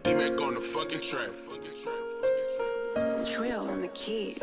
Back on the fucking track. Trill on the keys.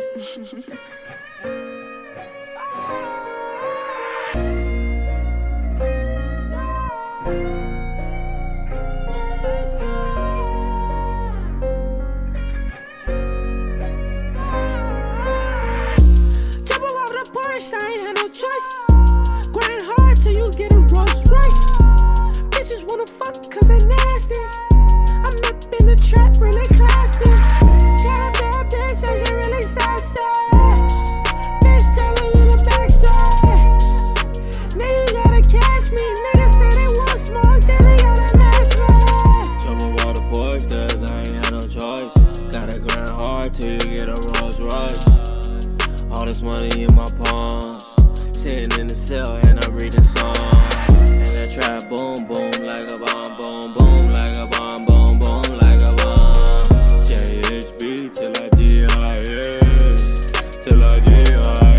Jump around the Porsche, I ain't had no choice. Grind hard till you get a Rolls Royce. Bitches wanna fuck cause they nasty. I'm up in the trap, really classy. Got a bad bitch, and she really sassy. Bitch telling you the backstory. Nigga gotta catch me. Niggas say they want smoke, then they gotta match me. Jump around the Porsche cause I ain't had no choice. Gotta grind hard till you get a Rolls Royce. All this money in my palms, sitting in the cell and I'm reading songs. And that trap boom boom like a bomb, boom boom like a bomb, boom boom like a bomb. JHB till I die, till I die.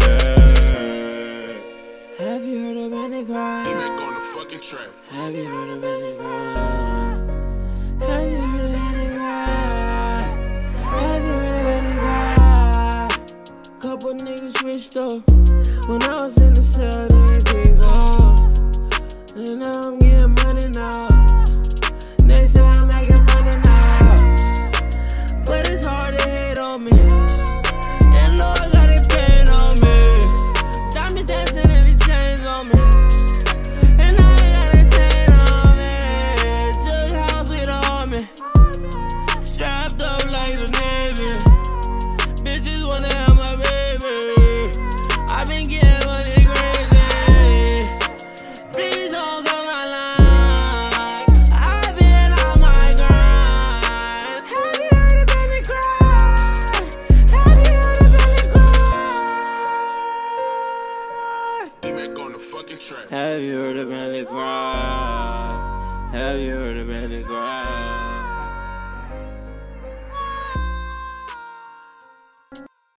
Have you heard of BANDIT cry? Back on the fucking track. Have you heard of BANDIT cry? Have you heard of BANDIT cry? Have you heard of BANDIT cry? Couple niggas switched up when I was in the cell, they big up. And now I'm getting money now. They say I'm making funny now, but it's hard to hate on me. And Lord got it pain on me. Diamonds dancing and the chains on me. And I ain't got a chain on me. Jug house with all me. Strapped up like the Navy. Bitches wanna have my baby. I been getting money crazy. Please don't come my line. I been on my grind. Have you heard of BANDIT cry? Have you heard of BANDIT cry? Back on the fucking track. Have you heard of BANDIT cry? Have you heard of BANDIT